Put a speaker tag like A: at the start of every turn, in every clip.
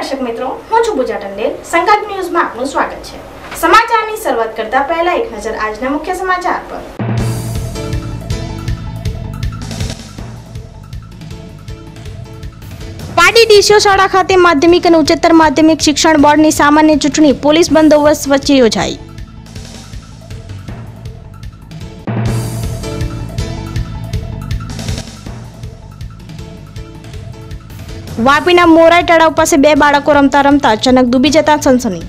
A: दर्शक मित्रों, હું છું પૂજા ટંડેલ। સંકલ્પ ન્યૂઝમાં આપનું સ્વાગત છે। સમાચારની શરૂઆત કરતા પહેલા એક નજર આજના મુખ્ય સમાચાર પર। પાડી ડીસીઓ શાળા ખાતે માધ્યમિક અને ઉચ્ચતર માધ્યમિક શિક્ષણ બોર્ડની સામાન્ય ચૂંટણી પોલીસ બંદોબસ્ત વચ્ચે યોજાઈ। વાપીના મોરાઈ તળાવ પાસે બે બાળકો રમતા રમતા અચાનક ડૂબી જતા સનસની।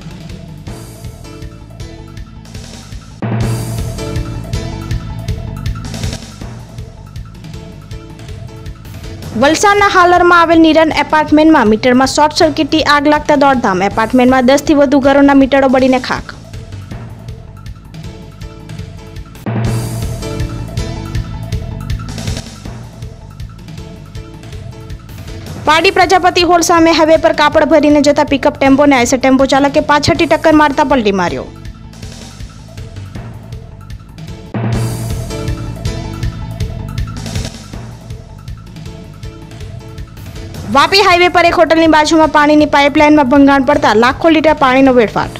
A: વલસાડના હાલરમાં આવેલ નિરન એપાર્ટમેન્ટમાં મીટરમાં શોર્ટ સર્કિટથી આગ લાગતા દોડધામ। એપાર્ટમેન્ટમાં 10 થી વધુ ઘરોના મીટરો બળીને ખાખ। પાડી પ્રજાપતિ હોલ સામે હાઈવે પર કાપડ ભરીને જતા પિકઅપ ટેમ્પોને આઈસર ટેમ્પો ચાલકે પાછળથી ટક્કર મારતા પલટી માર્યો। વાપી હાઈવે પર એક હોટલની બાજુમાં પાણીની પાઇપલાઇનમાં ભંગાણ પડતા લાખો લીટર પાણીનો વેડફાટ।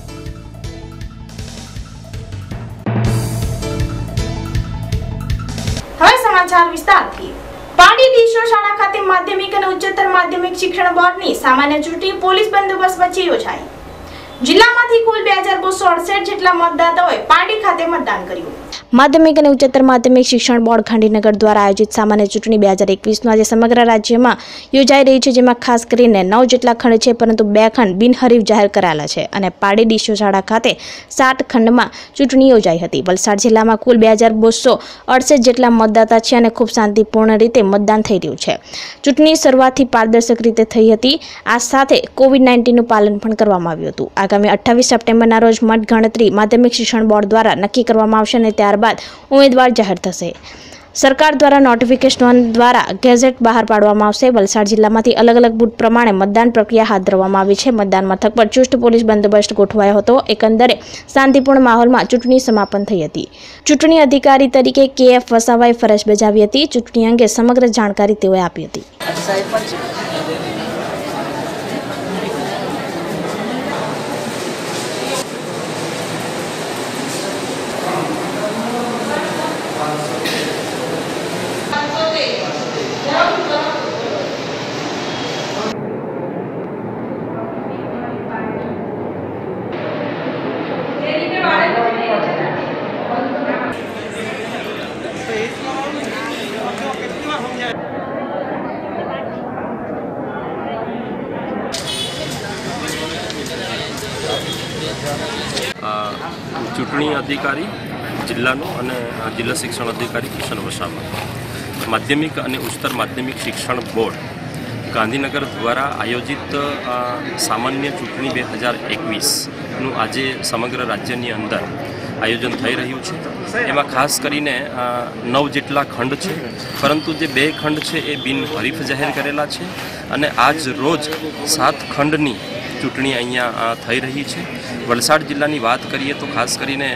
A: હવે સમાચાર વિસ્તારથી। પાડી ડીસીઓ શાળા ખાતે માધ્યમિક અને ઉચ્ચતર માધ્યમિક શિક્ષણ બોર્ડની સામાન્ય ચૂંટણી પોલીસ બંદોબસ્ત વચ્ચે યોજાઈ। જિલ્લામાંથી કુલ 2268 જેટલા મતદાતાઓએ પાડી ખાતે મતદાન કર્યું। માધ્યમિક અને ઉચ્ચતર માધ્યમિક શિક્ષણ બોર્ડ ગાંધીનગર દ્વારા આયોજિત સામાન્ય ચૂંટણી 2021નું આજે સમગ્ર રાજ્યમાં યોજાઈ રહી છે, જેમાં ખાસ કરીને 9 જેટલા ખંડ છે, પરંતુ 2 ખંડ બિનહરીફ જાહેર કરાયેલા છે અને પાડી ડીસીઓ શાળા ખાતે 7 ખંડમાં ચૂંટણી યોજાઈ હતી। વલસાડ જિલ્લામાં કુલ 2268 જેટલા મતદાતા છે અને ખૂબ શાંતિપૂર્ણ રીતે મતદાન થઈ રહ્યું છે। ચૂંટણી શરૂઆતથી પારદર્શક રીતે થઈ હતી। આ સાથે કોવિડ-19નું પાલન પણ કરવામાં આવ્યું હતું। આગામી 28 સપ્ટેમ્બરના રોજ મતગણતરી માધ્યમિક શિક્ષણ બોર્ડ દ્વારા નક્કી કરવામાં આવશે અને ત્યારબાદ ઉમેદવાર જાહેર થશે। સરકાર દ્વારા નોટિફિકેશન દ્વારા ગેઝેટ બહાર પાડવામાં આવશે। વલસાડ જિલ્લામાંથી અલગ અલગ બૂથ પ્રમાણે મતદાન પ્રક્રિયા હાથ ધરવામાં આવી છે। મતદાન મથક પર ચુસ્ત પોલીસ બંદોબસ્ત ગોઠવાયો હતો। એકંદરે શાંતિપૂર્ણ માહોલમાં ચૂંટણી સમાપન થઈ હતી। ચૂંટણી અધિકારી તરીકે KF વસાવાએ ફરજ બજાવી હતી। ચૂંટણી અંગે સમગ્ર જાણકારી તેઓએ આપી હતી।
B: ચૂંટણી અધિકારી જિલ્લાનો અને જિલ્લા શિક્ષણ અધિકારી કિશન વસાવા, માધ્યમિક અને ઉચ્ચતર માધ્યમિક શિક્ષણ બોર્ડ ગાંધીનગર દ્વારા આયોજિત સામાન્ય ચૂંટણી 2021નું આજે સમગ્ર રાજ્યની અંદર આયોજન થઈ રહ્યું છે। એમાં ખાસ કરીને 9 જેટલા ખંડ છે, પરંતુ જે 2 ખંડ છે એ બિનહરીફ જાહેર કરેલા છે અને આજ રોજ 7 ખંડની ચૂંટણી અહીંયા થઈ રહી છે। વલસાડ જિલ્લાની વાત કરીએ તો ખાસ કરીને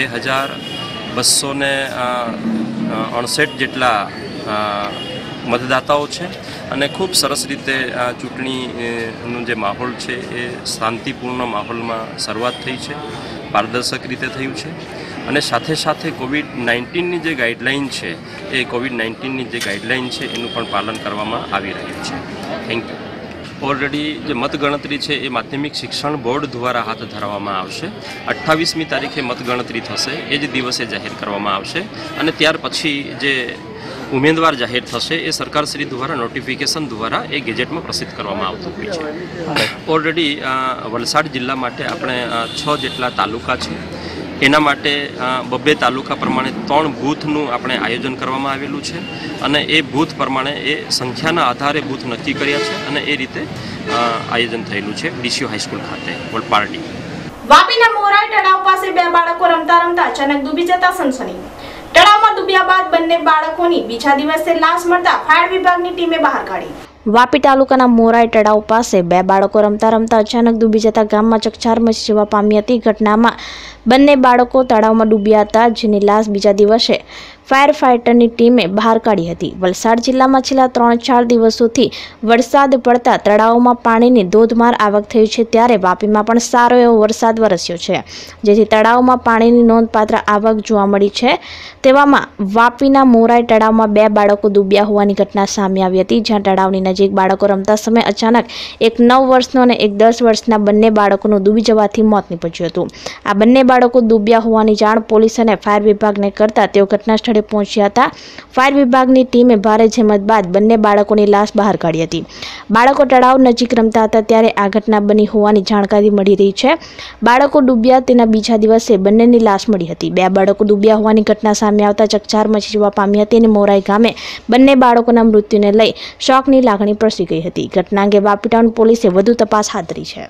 B: 2268 જેટલા મતદાતાઓ છે અને ખૂબ સરસ રીતે ચૂંટણીનું જે માહોલ છે એ શાંતિપૂર્ણ માહોલમાં શરૂઆત થઈ છે, પારદર્શક રીતે થયું છે અને સાથે સાથે કોવિડ-19ની જે ગાઈડલાઇન છે એ કોવિડ-19ની જે ગાઈડલાઇન છે એનું પણ પાલન કરવામાં આવી રહ્યું છે। Thank you. ઓલરેડી જે મતગણતરી છે એ માધ્યમિક શિક્ષણ બોર્ડ દ્વારા હાથ ધરવામાં આવશે। 28મી તારીખે મતગણતરી થશે, એ જ દિવસે જાહેર કરવામાં આવશે અને ત્યાર પછી જે ઉમેદવાર જાહેર થશે એ સરકારશ્રી દ્વારા નોટિફિકેશન દ્વારા એ ગેજેટમાં પ્રસિદ્ધ કરવામાં આવતું હોય છે। ઓલરેડી વલસાડ જિલ્લા માટે આપણે 6 જેટલા તાલુકા છે, એના માટે 2 તાલુકા પ્રમાણે 3 બૂથનું આપણે આયોજન કરવામાં આવેલું છે અને એ બૂથ પ્રમાણે એ સંખ્યાના આધારે બૂથ નક્કી કર્યા છે અને એ રીતે આયોજન થયેલું છે ડીસીઓ હાઈસ્કૂલ ખાતે પાર્ટી।
A: વાપીના મોરાઈ તળાવ પાસે 2 બાળકો રમતા રમતા અચાનક ડૂબી જતા સનસની। તળાવમાં ડૂબ્યા બાદ બંને બાળકોની બીજા દિવસે લાશ મળતા ફાયર વિભાગની ટીમે બહાર કાઢી। વાપી તાલુકાના મોરાઈ તળાવ પાસે 2 બાળકો રમતા રમતા અચાનક ડૂબી જતા ગામમાં ચકચાર મચી જવા પામી હતી। ઘટનામાં બંને બાળકો તળાવમાં ડૂબ્યા હતા, જેની લાશ બીજા દિવસે
C: ફાયર ફાઇટરની ટીમે બહાર કાઢી હતી। વલસાડ જિલ્લામાં છેલ્લા 3-4 દિવસોથી વરસાદ પડતા તળાવોમાં પાણીની ધોધમાર આવક થઈ છે, ત્યારે વાપીમાં પણ સારો એવો વરસાદ વરસ્યો છે, જેથી તળાવમાં પાણીની નોંધપાત્ર આવક જોવા મળી છે। તેવામાં વાપીના મોરાઈ તળાવમાં 2 બાળકો ડૂબ્યા હોવાની ઘટના સામે આવી હતી, જ્યાં તળાવની નજીક બાળકો રમતા સમયે અચાનક એક 9 વર્ષનો અને એક 10 વર્ષના બંને બાળકોનું ડૂબી જવાથી મોત નીપજ્યું હતું। આ બંને બાળકો ડૂબ્યા હોવાની જાણ પોલીસ અને ફાયર વિભાગને કરતા તેઓ ઘટના સ્થળે પહોંચ્યા હતા। ફાયર વિભાગની ટીમે ભારે જહેમત બાદ બંને બાળકોની લાશ બહાર કાઢી હતી। બાળકો તળાવ નજીક રમતા હતા ત્યારે આ ઘટના બની હોવાની જાણકારી મળી રહી છે। બાળકો ડૂબ્યા તેના બીજા દિવસે બંનેની લાશ મળી હતી। 2 બાળકો ડૂબ્યા હોવાની ઘટના સામે આવતા ચકચાર મચી જવા પામી હતી અને મોરાઈ ગામે બંને બાળકોના મૃત્યુને લઈ શોકની લાગણી પ્રસરી ગઈ હતી। ઘટના અંગે વાપી ટાઉન પોલીસે વધુ તપાસ હાથ ધરી છે।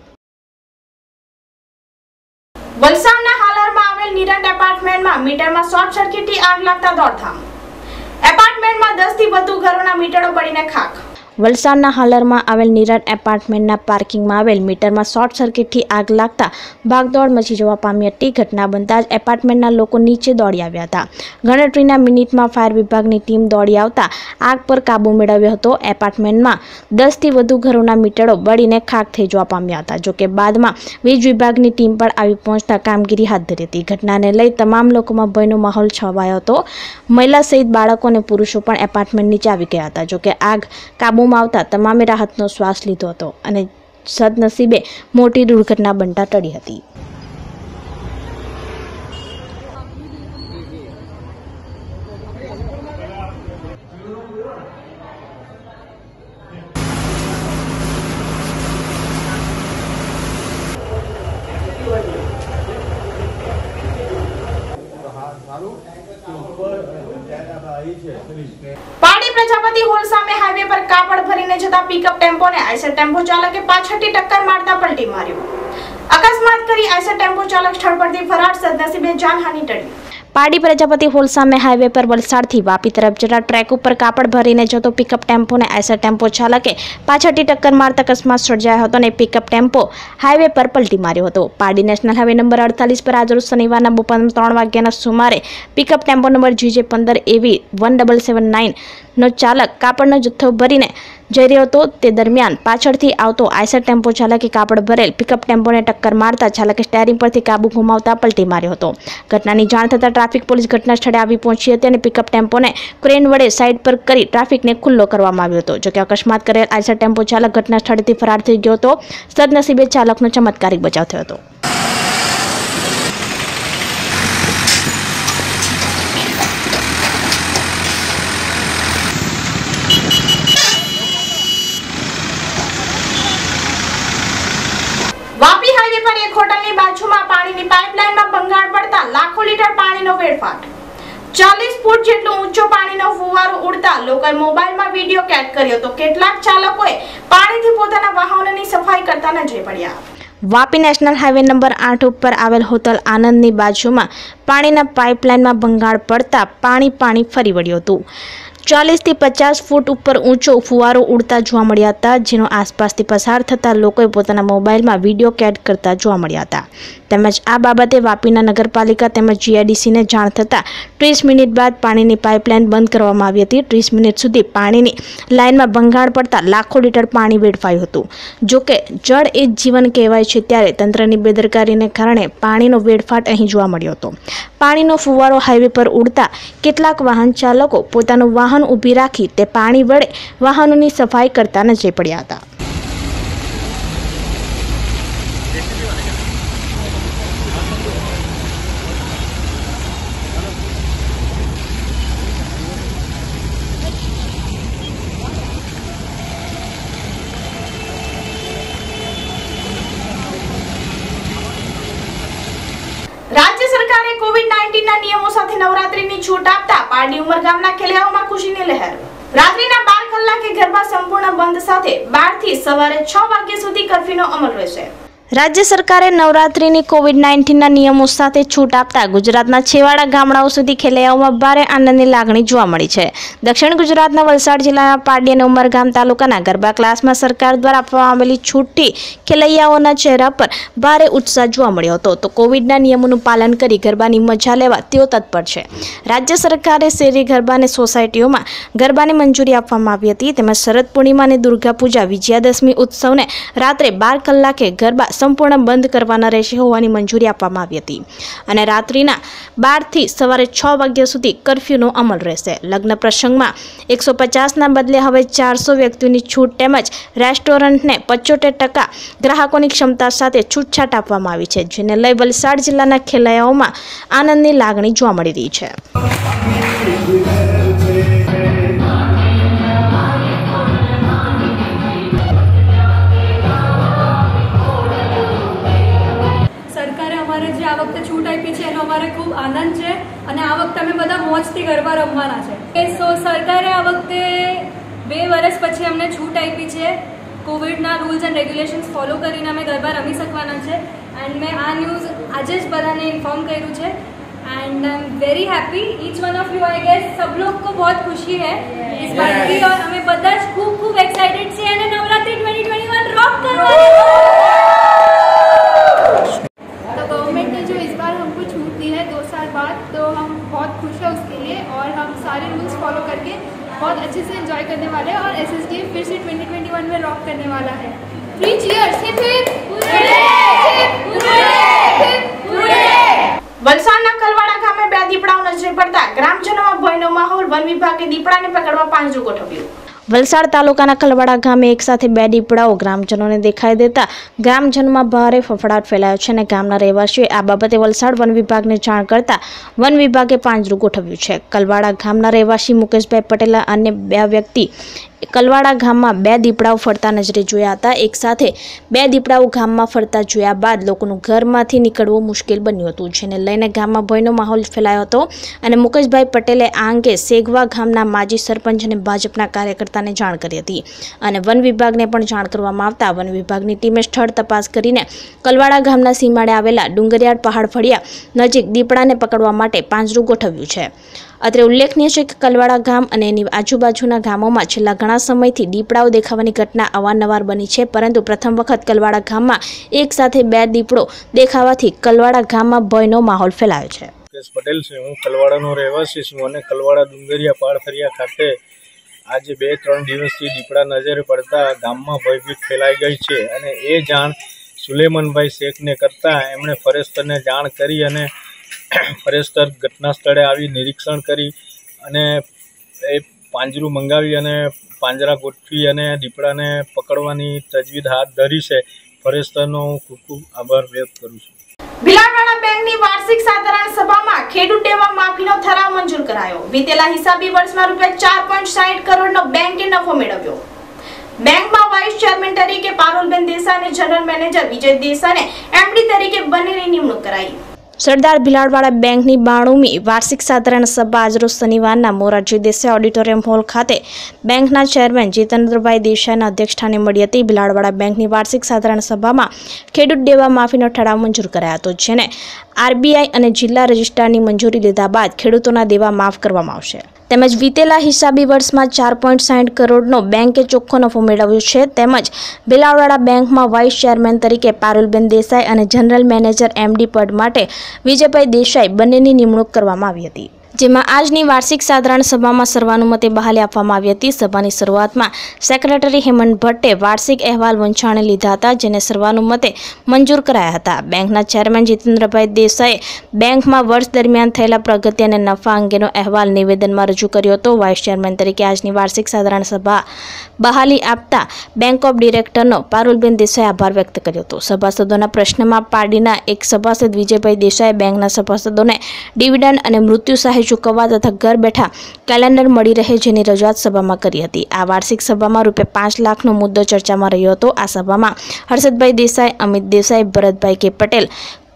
A: વલસાડના હાલરમાં આવેલ નિરંત એપાર્ટમેન્ટમાં મીટરમાં શોર્ટ સર્કિટથી આગ લાગતા દોડધામ। એપાર્ટમેન્ટમાં 10 થી વધુ ઘરોના મીટરો બળીને ખાખ।
C: વલસાડના હાલરમાં આવેલ નિરંત એપાર્ટમેન્ટના પાર્કિંગમાં આવેલ મીટરમાં શોર્ટ સર્કિટથી આગ લાગતા ભાગદોડ મચી જવા પામી હતી। ઘટના બનતા જ એપાર્ટમેન્ટના લોકો નીચે દોડી આવ્યા હતા। ગણતરીના મિનિટમાં ફાયર વિભાગની ટીમ દોડી આવતા આગ પર કાબુ મેળવ્યો હતો। એપાર્ટમેન્ટમાં 10 થી વધુ ઘરોના મીટરો બળીને ખાખ થઈ જવા પામ્યા હતા। જોકે બાદમાં વીજ વિભાગની ટીમ પણ આવી પહોંચતા કામગીરી હાથ ધરી હતી। ઘટનાને લઈ તમામ લોકોમાં ભયનો માહોલ છવાયો હતો। મહિલા સહિત બાળકો અને પુરુષો પણ એપાર્ટમેન્ટ નીચે આવી ગયા હતા। જોકે આગ કાબુ આવતા તમામે રાહતનો શ્વાસ લીધો હતો અને સદનસીબે મોટી દુર્ઘટના બનતા ટળી હતી।
A: પાડી પ્રજાપતિ હોલ સામે હાઈવે પર કાપડ ભરીને જતા પિકઅપ ટેમ્પોને આઈસર ટેમ્પો ચાલકે પાછળથી ટક્કર મારતા પલટી માર્યો। અકસ્માત કરી આઈસર ટેમ્પો ચાલક સ્થળ પરથી ફરાર, સદનસીબે જાનહાનિ ટળી।
C: પાડી પ્રજાપતિ હોલ સામે હાઈવે પર વલસાડથી વાપી તરફ જતા ટ્રેક ઉપર કાપડ ભરીને જતો પિકઅપ ટેમ્પોને આઈસર ટેમ્પો ચાલકે પાછળથી ટક્કર મારતા અકસ્માત સર્જાયો હતો અને પિકઅપ ટેમ્પો હાઈવે પર પલટી માર્યો હતો। પાડી નેશનલ હાઈવે નંબર 48 પર આજરોજ શનિવારના બપોરના 3 વાગ્યાના સુમારે pickup tempo number GJ15 AV 1779 નો ચાલક કાપડનો જથ્થો ભરીને જઈ રહ્યો હતો। તે દરમિયાન પાછળથી આવતો આઈસર ટેમ્પો ચાલકે કાપડ ભરેલ પિકઅપ ટેમ્પોને ટક્કર મારતા ચાલકે સ્ટેરિંગ પરથી કાબુ ગુમાવતા પલટી માર્યો હતો। ઘટનાની જાણ થતાં ટ્રાફિક પોલીસ ઘટના સ્થળે આવી પહોંચી હતી અને પિકઅપ ટેમ્પોને ક્રેન વડે સાઈડ પર કરી ટ્રાફિકને ખુલ્લો કરવામાં આવ્યો હતો। જોકે અકસ્માત કરેલ આઈસર ટેમ્પો ચાલક ઘટના સ્થળેથી ફરાર થઈ ગયો હતો। સદનસીબે ચાલકનો ચમત્કારિક બચાવ થયો હતો।
A: વાપી હાઈવે પર એક હોટલની બાજુમાં પાણીની પાઇપલાઇનમાં ભંગાણ પડતા લાખો લીટર પાણીનો વેડફાટ। 40 ફૂટ જેટલો ઊંચો પાણીનો ફુવારો ઉડતા લોકોએ મોબાઈલમાં વિડીયો કેદ કર્યો તો કેટલાક ચાલકોએ પાણીથી પોતાના વાહનોની સફાઈ કરતા નજરે પડ્યા।
C: વાપી નેશનલ હાઈવે નંબર 8 ઉપર આવેલ હોટલ આનંદની બાજુમાં પાણીના પાઇપલાઇનમાં ભંગાણ પડતા પાણી ફરી વળ્યું હતું। 40 થી 50 ફૂટ ઉપર ઊંચો ફુવારો ઉડતા જોવા મળ્યા હતા, જેનો આસપાસથી પસાર થતા લોકોએ પોતાના મોબાઈલમાં વિડીયો કેદ કરતા જોવા મળ્યા હતા। તેમજ આ બાબતે વાપીના નગરપાલિકા તેમજ GIDCને જાણ થતાં 30 મિનિટ બાદ પાણીની પાઇપલાઇન બંધ કરવામાં આવી હતી। 30 મિનિટ સુધી પાણીની લાઇનમાં ભંગાણ પડતા લાખો લીટર પાણી વેડફાયું હતું। જોકે જળ એ જીવન કહેવાય છે, ત્યારે તંત્રની બેદરકારીને કારણે પાણીનો વેડફાટ અહીં જોવા મળ્યો હતો। પાણીનો ફુવારો હાઈવે પર ઉડતા કેટલાક વાહન ચાલકો પોતાનું વાહન ઊભી રાખી તે પાણી વડે વાહનોની સફાઈ કરતા નજરે પડ્યા હતા।
A: રાજ્ય સરકારે કોવિડ-19 ના નિયમો સાથે નવરાત્રીની છૂટ આપતા પારડી ઉમરગામના ખેલૈયાઓમાં ખુશીની લહેર। રાત્રિના 12 કલાકે ગરબા સંપૂર્ણ બંધ સાથે 12 થી સવારે 6 વાગ્યા સુધી કર્ફ્યુનો અમલ રહેશે।
C: રાજ્ય સરકારે નવરાત્રિની કોવિડ-19ના નિયમો સાથે છૂટ આપતા ગુજરાતના છેવાડા ગામડાઓ સુધી ખેલૈયાઓમાં ભારે આનંદની લાગણી જોવા મળી છે. દક્ષિણ ગુજરાતના વલસાડ જિલ્લાના પારડી અને ઉમરગામ તાલુકાના ગરબા ક્લાસમાં સરકાર દ્વારા આપવામાં આવેલી છૂટથી ખેલૈયાઓના ચહેરા પર ભારે ઉત્સાહ જોવા મળ્યો હતો. તો કોવિડના નિયમોનું પાલન કરી ગરબાની મજા લેવા તેઓ તત્પર છે. રાજ્ય સરકારે શેરી ગરબા અને સોસાયટીઓમાં ગરબાની મંજૂરી આપવામાં આવી હતી. તેમજ શરદ પૂર્ણિમા અને દુર્ગા પૂજા વિજયાદશમી ઉત્સવને રાત્રે 12 કલાકે ગરબા સંપૂર્ણ બંધ કરવાના રહેશે હોવાની મંજૂરી આપવામાં આવી હતી અને રાત્રિના 12 થી સવારે 6 વાગ્યા સુધી કર્ફ્યુનો અમલ રહેશે. લગ્ન પ્રસંગમાં 150ના બદલે હવે 400 વ્યક્તિઓની છૂટ તેમજ રેસ્ટોરન્ટને 75% ગ્રાહકોની ક્ષમતા સાથે છૂટછાટ આપવામાં આવી છે, જેને લઈ વલસાડ જિલ્લાના ખેલૈયાઓમાં આનંદની લાગણી જોવા મળી રહી છે.
D: આ વખતે છૂટ આપી છે એનો અમારે ખૂબ આનંદ છે અને આ વખતે અમે બધા મોજથી ગરબા રમવાના છે. સો સરકારે આ વખતે 2 વર્ષ પછી અમને છૂટ આપી છે. કોવિડના રૂલ્સ એન્ડ રેગ્યુલેશન્સ ફોલો કરીને અમે ગરબા રમી શકવાના છે એન્ડ મેં આ ન્યૂઝ આજે જ બધાને ઇન્ફોર્મ કર્યું છે and I am very happy. Each one of you I guess सब लोग को बहुत खुशी है इस बात की और हमें બધા જ ખૂબ एक्साइटेड છે અને નવરાત્રી 2021 रॉक करवाना है.
E: गवर्नमेंट ने जो इस बार हमको छूट दी है 2 साल बाद, तो हम बहुत खुश हैं उसके लिए और हम सारे रूल्स फॉलो करके बहुत अच्छे से एंजॉय करने वाले हैं और एसएसडी फिर से 2021 में रॉक करने वाला है. 3 cheers! Hip hip hurray! Hip hurray!
A: વલસાડના કલવાડા ગામે 2 દીપડાઓ નજરે પડતા ગ્રામજનોમાં ભયનો માહોલ. વન વિભાગે દીપડાને પકડવા પાંજરું ગોઠવ્યું. વલસાડ તાલુકાના કલવાડા ગામે એક સાથે 2 દીપડાઓ ગ્રામજનોને દેખાઈ દેતા ગ્રામજનોમાં ભારે ફફડાટ ફેલાયો છે અને ગામના રહેવાસીઓએ આ બાબતે વલસાડ વન વિભાગને જાણ કરતા વન વિભાગે પાંજરું ગોઠવ્યું છે. કલવાડા ગામના રહેવાસી મુકેશભાઈ પટેલ અને 2 વ્યક્તિ કલવાડા ગામમાં 2 દીપડાઓ ફરતા નજરે જોયા હતા. એક સાથે 2 દીપડાઓ ગામમાં ફરતા જોયા બાદ લોકોનું ઘરમાંથી નીકળવું મુશ્કેલ બન્યું હતું, જેને લઈને ગામમાં ભયનો માહોલ ફેલાયો હતો અને મુકેશભાઈ પટેલે આ અંગે સેગવા ગામના માજી સરપંચ અને ભાજપના કાર્યકર્તાને જાણ કરી હતી અને વન વિભાગને પણ જાણ કરવામાં આવતા વન વિભાગની ટીમે સ્થળ તપાસ કરીને કલવાડા ગામના સીમાડે આવેલા ડુંગરિયાળ પહાડ ફળિયા નજીક દીપડાને પકડવા માટે પાંજરું ગોઠવ્યું છે. અત્રે ઉલ્લેખનીય છે કે કલવાડા ગામ અને એની આજુબાજુના ગામોમાં છેલ્લા ઘણા સમયથી દીપડાઓ દેખાવાની ઘટના અવારનવાર બની છે, પરંતુ પ્રથમ વખત કલવાડા ગામમાં એક સાથે 2 દીપડો દેખાવાથી કલવાડા ગામમાં ભયનો માહોલ ફેલાયો છે.
F: મુકેશ પટેલ છે, હું કલવાડાનો રહેવાસી છું અને કલવાડા ડુંગરિયા પહાડ ફળિયા ખાતે આજે 2-3 દિવસથી દીપડા નજરે પડતા ગામમાં ભયભીત ફેલાઈ ગઈ છે અને એ જાણ સુલેમાનભાઈ શેખને કરતા એમણે ફોરેસ્ટરને જાણ કરી અને ફોરેસ્ટર ઘટના સ્થળે આવી નિરીક્ષણ કરી અને એ પાંજરું મંગાવી અને પાંજરા ગોઠવી અને દીપડાને પકડવાની તજવીજ હાથ ધરી છે. ફોરેસ્ટરનો હું ખૂબ આભાર વ્યક્ત કરું છું.
A: ભીલાડવાડા બેંકની વાર્ષિક સાધારણ સભામાં ખેડૂત દેવા માફીનો ઠરાવ મંજૂર કરાયો. વીતેલા હિસાબી વર્ષમાં ₹4.60 કરોડનો બેંકે નફો મેળવ્યો. બેંકમાં વાઇસ ચેરમેન તરીકે પારુલબેન દેસાઈ અને જનરલ મેનેજર વિજય દેસાઈને એમડી તરીકે બંનેની નિમણૂક કરાઈ. સરદાર ભીલાડવાડા બેંકની 92મી વાર્ષિક સાધારણ સભા આજરોજ શનિવારના મોરારજી દેસાઈ ઓડિટોરિયમ હોલ ખાતે બેંકના ચેરમેન જીતેન્દ્રભાઈ દેસાઈના અધ્યક્ષસ્થાને મળી હતી. ભીલાડવાડા બેંકની વાર્ષિક સાધારણ સભામાં ખેડૂત દેવા માફીનો ઠરાવ મંજૂર કરાયો હતો, જેને આરબીઆઈ અને જિલ્લા રજિસ્ટ્રારની મંજૂરી લીધા બાદ ખેડૂતોના દેવા માફ કરવામાં આવશે. તેમજ વીતેલા હિસાબી વર્ષમાં 4.60 કરોડનો બેંકે ચોખ્ખો નફો મેળવ્યો છે. તેમજ ભીલાડવાડા બેંકમાં વાઇસ ચેરમેન તરીકે પારુલબેન દેસાઈ અને જનરલ મેનેજર એમડી પદ માટે વિજયભાઈ દેસાઈ બંનેની નિમણૂક કરવામાં આવી હતી, જેમાં આજની વાર્ષિક સાધારણ સભામાં સર્વાનુમતે બહાલી આપવામાં આવી હતી. સભાની શરૂઆતમાં સેક્રેટરી હેમંત ભટ્ટે વાર્ષિક અહેવાલ વંચાણે લીધા હતા, જેને સર્વાનુમતે મંજૂર કરાયા હતા. બેંકના ચેરમેન જીતેન્દ્રભાઈ દેસાઈએ બેંકમાં વર્ષ દરમિયાન થયેલા પ્રગતિ અને નફા અંગેનો અહેવાલ નિવેદનમાં રજૂ કર્યો હતો. વાઇસ ચેરમેન તરીકે આજની વાર્ષિક સાધારણ સભા બહાલી આપતા બેંક ઓફ ડિરેક્ટરનો પારુલબેન દેસાઈએ આભાર વ્યક્ત કર્યો હતો. સભાસદોના પ્રશ્નમાં પાર્ટીના એક સભાસદ વિજયભાઈ દેસાઈએ બેંકના સભાસદોને ડિવિડન્ડ અને મૃત્યુ સહાય ચૂકવવા તથા ઘર બેઠા કેલેન્ડર મળી રહે જેની રજૂઆત સભામાં કરી હતી. આ વાર્ષિક સભામાં ₹5 લાખનો મુદ્દો ચર્ચામાં રહ્યો હતો. આ સભામાં હર્ષદભાઈ દેસાઈ, અમિત દેસાઈ, ભરતભાઈ કે પટેલ,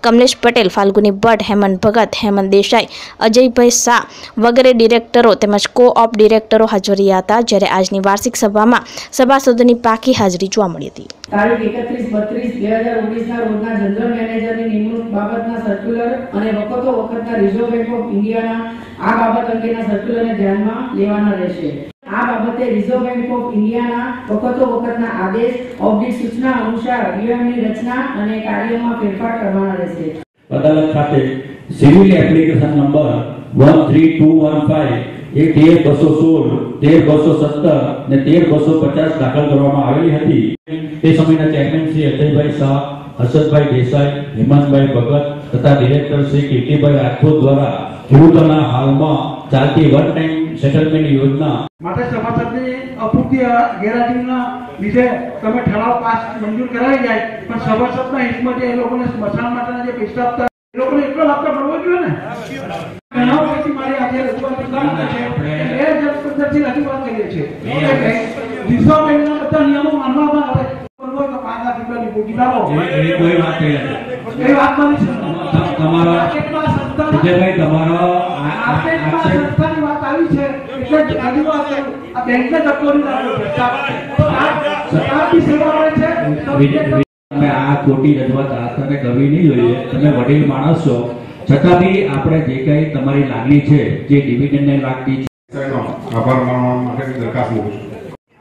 C: कमलेश पटेल, फाल्गुनी भट्ट, हेमंत भगत, हेमंत देसाई, अजयभाई शाह वगैरह डिरेक्टरो તેમજ કો-ઓપ ડિરેક્ટરો હાજર રહ્યા હતા। જ્યારે આજની વાર્ષિક સભામાં સભાસદોની પાકી હાજરી જોવા મળી હતી।
G: તારીખ 31-32-2019 રોજના જનરલ મેનેજરની નિમણૂક બાબતના સર્ક્યુલર અને વખતો વખતના રિઝર્વ બેંક ઓફ ઇન્ડિયાના આ બાબત અંગેના સર્ક્યુલરને ધ્યાનમાં લેવાના રહેશે। આ બાબતે રિઝર્વ બેંક ઓફ ઇન્ડિયાના વખતો વખતના આદેશ ઓબ્લિક સૂચના અનુસાર નિયમની રચના અને કાર્યમાં ફેરફાર કરવાના રહેશે।
H: અદાલત ખાતે સિવિલ એપ્લિકેશન નંબર 13215 એ 13216, 13217 ને 13250 દાખલ કરવામાં આવેલી હતી। તે સમયના ચેરમેન શ્રી અજયભાઈ શાહ, હર્ષદભાઈ દેસાઈ, હેમંતભાઈ ભગત તથા ડિરેક્ટર શ્રી કીર્તિભાઈ રાજપૂત દ્વારા ખેડૂતોના હાલમાં ચાલતી વન ટાઈમ સેટલમેન્ટ યોજના
I: માટે સભાસદની અપૂરતી ગેરહાજરીના લીધે તમે ઠરાવ પાસ મંજૂર કરાવી જાય, પણ સભાસદના હિતમાં એ લોકોને સ્મશાન માટેના જે પૈસા આપતા એ લોકોને એટલો લાભ તો મળવો જોઈએ ને। ઘણા વર્ષથી મારી આજે રજૂઆત છે, એ જ પદ્ધતિથી રજૂઆત કરીએ છીએ। રિઝર્વ બેંકના બધા નિયમો માનવામાં આવે, 5 લાખ રૂપિયાની બોકી લાવો,
H: એ કોઈ વાત નહીં હતી।
I: એ વાત માની છે
H: તમારો વિજયભાઈ, તમારો
I: સંસ્થાની વાત આવી છે એટલે આજુ વાત આ બેંકને ધક્કો નહીં લાગવો, સરકારની સેવા મળે છે।
H: તમે આ ખોટી રજૂઆત આસ્થાને કરવી નહીં જોઈએ। તમે વડીલ માણસ છો, છતાં બી આપણે જે કંઈ તમારી લાગણી છે, જે ડિવિડન્ડને લાગતી છે,
J: આભાર માનવા માટેની દરખાસ્ત મૂકું છું।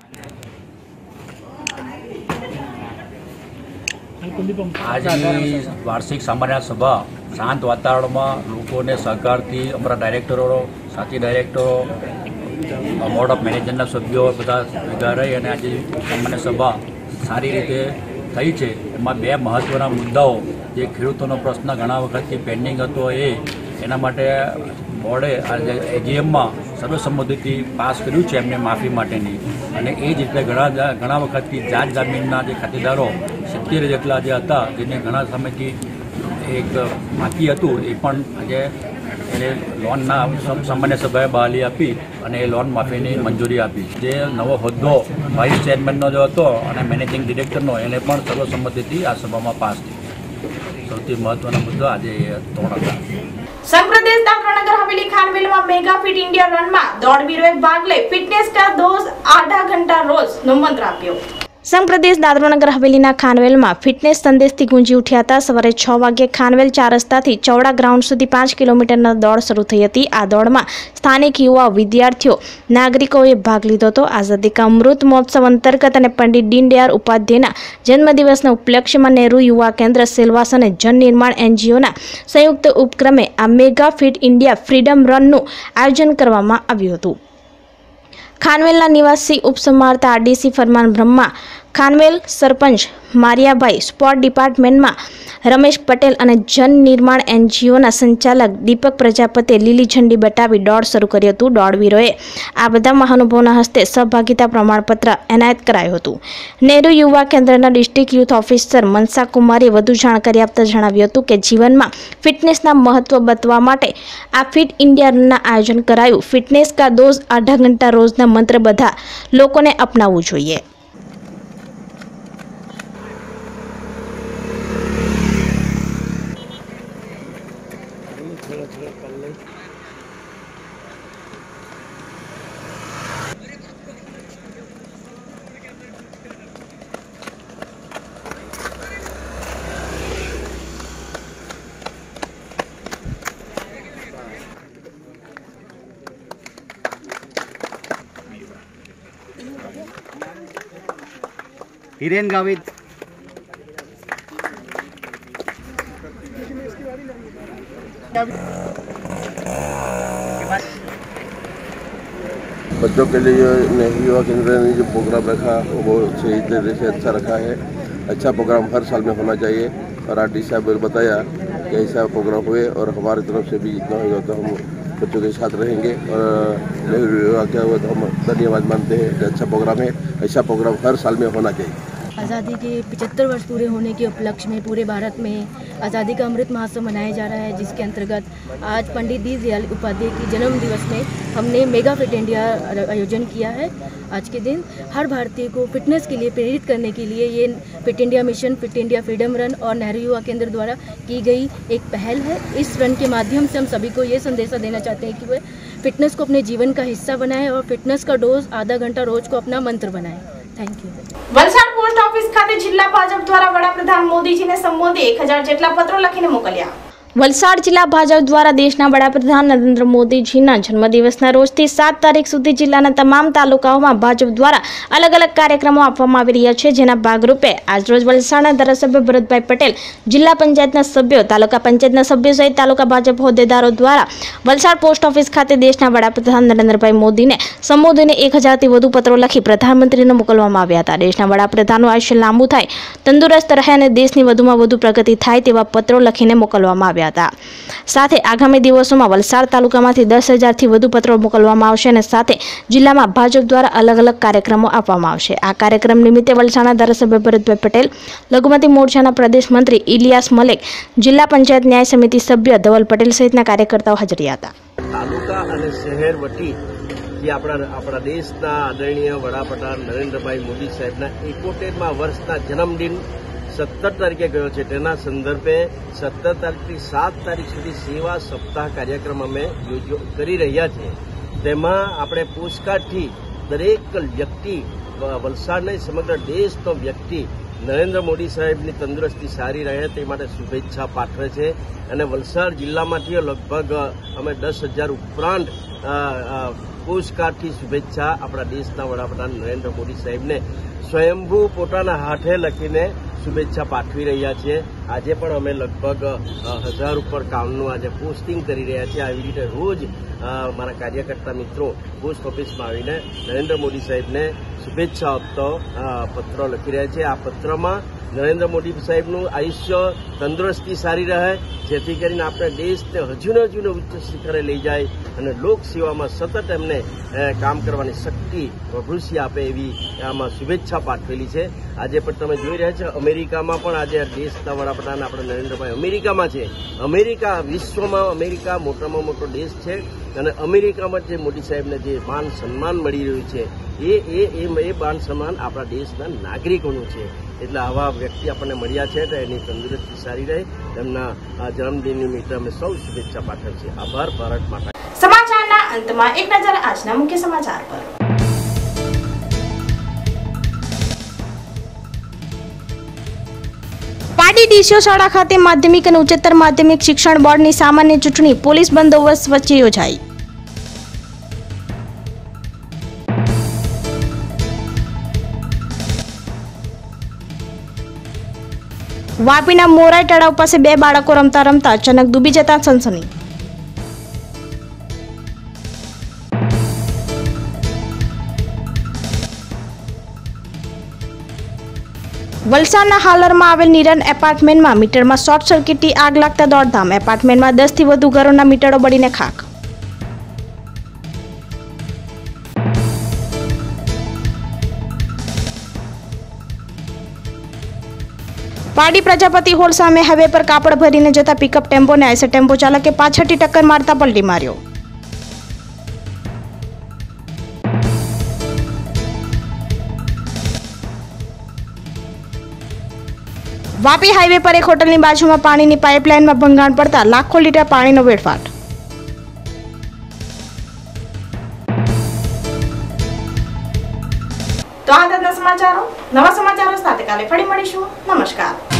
K: આજની વાર્ષિક સામાન્ય સભા શાંત વાતાવરણમાં લોકોને સહકારથી અમારા ડાયરેક્ટરો, સાથી ડાયરેક્ટરો, બોર્ડ ઓફ મેનેજરના સભ્યો બધા ભેગા રહી અને આજે સામાન્ય સભા સારી રીતે થઈ છે। એમાં 2 મહત્ત્વના મુદ્દાઓ, જે ખેડૂતોનો પ્રશ્ન ઘણા વખતથી પેન્ડિંગ હતો એના માટે બોર્ડે આજે એજીએમમાં સર્વસંમતિથી પાસ કર્યું છે એમને માફી માટેની। અને એ જ રીતે ઘણા વખતથી જાત જમીનના જે ખાતેદારો 70 જેટલા જે હતા, જેને ઘણા સમયથી એક બાકી હતું, એ પણ આજે એને લોનના સામાન્ય સભાએ બહાલી આપી અને એ લોન માફીની મંજૂરી આપી। જે નવો હોદ્દો વાઇસ ચેરમેનનો જો હતો અને મેનેજિંગ ડિરેક્ટરનો, એને પણ સર્વસંમતિથી આ સભામાં પાસ થયો। સૌથી મહત્વનો મુદ્દો આજે એ 3 હતા।
A: સંઘપ્રદેશ દાદરાનગર હવેલી ખાનવેલમાં મેગા ફિટ ઇન્ડિયા રનમાં દોડવીરોએ ભાગ લઈ ફિટનેસ કા ડોઝ आधा घंटा रोजનો મંત્ર આપ્યો।
C: સંઘ પ્રદેશ દાદરાનગર હવેલીના ખાનવેલમાં ફિટનેસ સંદેશથી ગુંજી ઉઠ્યા હતા। સવારે 6 વાગ્યે ખાનવેલ 4 રસ્તાથી ચૌડા ગ્રાઉન્ડ સુધી 5 કિલોમીટરના દોડ શરૂ થઈ હતી। આ દોડમાં સ્થાનિક યુવા, વિદ્યાર્થીઓ, નાગરિકોએ ભાગ લીધો હતો। આઝાદી કા અમૃત મહોત્સવ અંતર્ગત અને પંડિત દીનદયાળ ઉપાધ્યાયના જન્મદિવસના ઉપલક્ષ્યમાં નહેરુ યુવા કેન્દ્ર, સેલવાસ અને જન નિર્માણ એનજીઓના સંયુક્ત ઉપક્રમે આ મેગા ફિટ ઇન્ડિયા ફ્રીડમ રનનું આયોજન કરવામાં આવ્યું હતું। ખાનવેલના નિવાસી ઉપસમાહર્તા આરડીસી ફરમાન બ્રહ્મા, ખાનવેલ સરપંચ મારિયાભાઈ, સ્પોર્ટ ડિપાર્ટમેન્ટમાં રમેશ પટેલ અને જન નિર્માણ એનજીઓના સંચાલક દીપક પ્રજાપતિએ લીલી ઝંડી બતાવી દોડ શરૂ કર્યું હતું। દોડવીરોએ આ બધા મહાનુભાવોના હસ્તે સહભાગિતા પ્રમાણપત્ર એનાયત કરાયું હતું। નહેરુ યુવા કેન્દ્રના ડિસ્ટ્રિક્ટ યુથ ઓફિસર મનસા કુમારીએ વધુ જાણકારી આપતા જણાવ્યું હતું કે જીવનમાં ફિટનેસના મહત્વ બતાવવા માટે આ ફિટ ઇન્ડિયા રનના આયોજન કરાયું। ફિટનેસ કા ડોઝ आधा घंटा રોજના મંત્ર બધા લોકોને અપનાવવું જોઈએ।
L: हिरेन गावित
M: बच्चों के लिए नेहरू युवा केंद्र ने जो प्रोग्राम रखा वो बहुत सही तरह से अच्छा रखा है। अच्छा प्रोग्राम हर साल में होना चाहिए और आरडी साहब ने बताया कि ऐसा प्रोग्राम हुए और हमारी तरफ से भी जितना होगा तो हम बच्चों के साथ रहेंगे और नेहरू युवा क्या हुआ तो हम धन्यवाद मानते हैं कि अच्छा प्रोग्राम है। ऐसा प्रोग्राम हर साल में होना चाहिए।
N: आज़ादी के 75 वर्ष पूरे होने के उपलक्ष्य में पूरे भारत में आज़ादी का अमृत महोत्सव मनाया जा रहा है, जिसके अंतर्गत आज पंडित दीनदयाल उपाध्याय की जन्म दिवस में हमने मेगा फिट इंडिया आयोजन किया है। आज के दिन हर भारतीय को फिटनेस के लिए प्रेरित करने के लिए ये fit India mission, fit India freedom run और नेहरू युवा केंद्र द्वारा की गई एक पहल है। इस रन के माध्यम से हम सभी को ये संदेशा देना चाहते हैं कि वे फिटनेस को अपने जीवन का हिस्सा बनाएं और फिटनेस का डोज आधा घंटा रोज को अपना मंत्र बनाएं। Thank you.
A: Valsad post office ખાતે જિલ્લા ભાજપ દ્વારા વડાપ્રધાન મોદીજીને સંબોધી 1000 જેટલા પત્રો લખીને મોકલ્યા। વલસાડ જિલ્લા ભાજપ દ્વારા દેશના વડાપ્રધાન નરેન્દ્ર મોદીજીના જન્મદિવસના રોજથી 7 તારીખ સુધી જિલ્લાના તમામ તાલુકાઓમાં ભાજપ દ્વારા અલગ અલગ કાર્યક્રમો આપવામાં આવી રહ્યા છે, જેના ભાગરૂપે આજરોજ વલસાડના ધારાસભ્ય ભરતભાઈ પટેલ, જિલ્લા પંચાયતના સભ્યો, તાલુકા પંચાયતના સભ્યો સહિત તાલુકા ભાજપ હોદ્દેદારો દ્વારા વલસાડ પોસ્ટ ઓફિસ ખાતે દેશના વડાપ્રધાન નરેન્દ્રભાઈ મોદીને સંબોધીને 1000થી વધુ પત્રો લખી પ્રધાનમંત્રીને મોકલવામાં આવ્યા હતા। દેશના વડાપ્રધાનનું આયુષ્ય લાંબુ થાય, તંદુરસ્ત રહે અને દેશની વધુમાં વધુ પ્રગતિ થાય તેવા પત્રો લખીને મોકલવામાં આવ્યા હતા। સાથે આગામી દિવસોમાં વલસાડ તાલુકામાંથી 10,000થી વધુ પત્રો મોકલવામાં આવશે અને સાથે જિલ્લામાં ભાજપ દ્વારા અલગ અલગ કાર્યક્રમો આપવામાં આવશે। આ કાર્યક્રમ નિમિત્તે વલસાડના ધારાસભ્ય ભરતભાઈ પટેલ, લઘુમતી મોરચાના પ્રદેશ મંત્રી ઇલિયાસ મલેક, જિલ્લા પંચાયત ન્યાય સમિતિ સભ્ય ધવલ પટેલ સહિતના કાર્યકર્તાઓ હાજર રહ્યા હતા।
O: તાલુકા અને શહેર વટી જે આપણા દેશના આદરણીય વડાપ્રધાન નરેન્દ્રભાઈ મોદી સાહેબના 71મા વર્ષના જન્મદિન 17 તારીખે ગયો છે, તેના સંદર્ભે 17 તારીખથી 7 તારીખ સુધી સેવા સપ્તાહ કાર્યક્રમ અમે કરી રહ્યા છીએ। તેમાં આપણે પોસ્ટકાર્ડથી દરેક વ્યક્તિ, વલસાડ નહીં સમગ્ર દેશનો વ્યક્તિ નરેન્દ્ર મોદી સાહેબની તંદુરસ્તી સારી રહે તે માટે શુભેચ્છા પાઠવે છે। અને વલસાડ જિલ્લામાંથી લગભગ અમે 10,000 ઉપરાંત પોસ્ટકાર્ડથી શુભેચ્છા આપણા દેશના વડાપ્રધાન નરેન્દ્ર મોદી સાહેબને સ્વયંભૂ પોતાના હાથે લખીને શુભેચ્છા પાઠવી રહ્યા છીએ। આજે પણ અમે લગભગ 1000 ઉપર કામનું આજે પોસ્ટિંગ કરી રહ્યા છીએ। આવી રીતે રોજ મારા કાર્યકર્તા મિત્રો પોસ્ટ ઓફિસમાં આવીને નરેન્દ્ર મોદી સાહેબને શુભેચ્છા આપતો પત્રો લખી રહ્યા છે। આ પત્રમાં નરેન્દ્ર મોદી સાહેબનું આયુષ્ય, તંદુરસ્તી સારી રહે, જેથી કરીને આપણે દેશને હજુને ઉચ્ચ શિખરે લઈ જાય અને લોકસેવામાં સતત એમને કામ કરવાની શક્તિ પ્રભુશ્રી આપે એવી આમાં શુભેચ્છા પાઠવેલી છે। આજે પણ તમે જોઈ રહ્યા છો અમેરિકામાં પણ આજે દેશના વડાપ્રધાન આપણે નરેન્દ્રભાઈ અમેરિકામાં છે। અમેરિકા વિશ્વમાં અમેરિકા મોટામાં મોટો દેશ છે અને અમેરિકામાં જે મોદી સાહેબને જે માન સન્માન મળી રહ્યું છે એ માન સન્માન આપણા દેશના નાગરિકોનું છે। એટલે આવા વ્યક્તિ આપણને મળ્યા છે તો એની તંદુરસ્તી સારી રહે, તેમના જન્મદિન નિમિત્તે અમે સૌ શુભેચ્છા પાઠવીએ છીએ। આભાર ભારત માતા।
A: સમાચારના અંતમાં એક નજર આજના મુખ્ય સમાચાર પર। પાડી ડીસીઓ શાળા ખાતે માધ્યમિક અને ઉચ્ચતર માધ્યમિક શિક્ષણ બોર્ડની સામાન્ય ચૂંટણી પોલીસ બંદોબસ્ત વચ્ચે યોજાઈ। વાપીના મોરાઈ તળાવ પાસે 2 બાળકો રમતા રમતા અચાનક ડૂબી જતા સનસની। વલસાડના હાલરમાં આવેલ નિરન એપાર્ટમેન્ટમાં મીટરમાં શોર્ટ સર્કિટથી આગ લાગતા દોડધામ। એપાર્ટમેન્ટમાં 10થી વધુ ઘરોના મીટરો બળીને ખાખ। પાડી પ્રજાપતિ હોલ સામે હાઈવે પર કાપડ ભરીને જતા પિકઅપ ટેમ્પોને આઈસર ટેમ્પો ચાલકે પાછળથી ટક્કર મારતા પલટી માર્યો। વાપી હાઈવે પર એક હોટલની બાજુમાં પાણીની પાઇપલાઇનમાં ભંગાણ પડતા લાખો લીટર પાણીનો વેડફાટ। તો આ હતા સમાચારો। નવા સમાચારો સાથે કાલે ફરી મળીશું। નમસ્કાર।